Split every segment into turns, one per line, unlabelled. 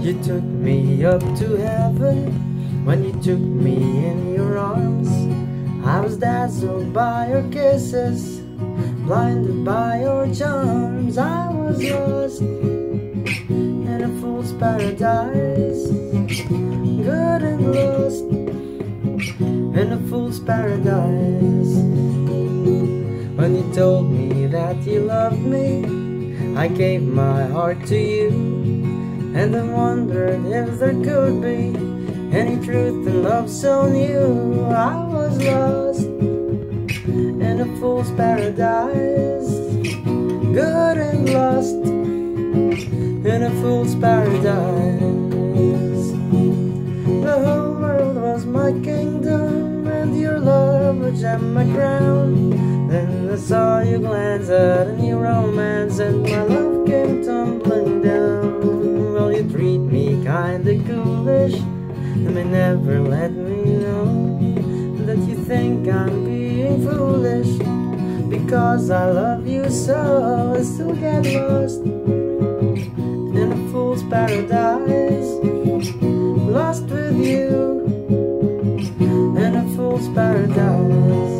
You took me up to heaven when you took me in your arms. I was dazzled by your kisses, blinded by your charms. I was lost in a fool's paradise, good and lost in a fool's paradise. When you told me that you loved me, I gave my heart to you, and I wondered if there could be any truth in love so new. I was lost in a fool's paradise, good and lost in a fool's paradise. The whole world was my kingdom, and your love would gem my crown. Then I saw you glance at a new romance, and my love came tumbling down. Well, you treat me kinda ghoulish, and may never let me know that you think I'm being foolish. Because I love you so, I still get lost in a fool's paradise, lost with you in a fool's paradise.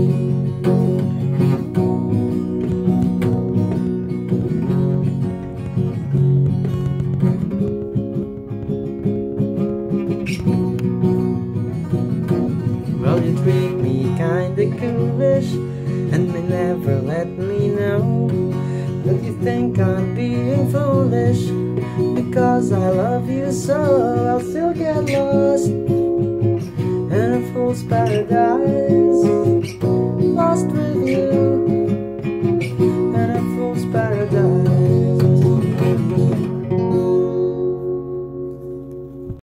Well, you treat me kinda ghoulish, and may never let me know that you think I'm being foolish. Because I love you so, I'll still get lost in a fool's paradise, lost with you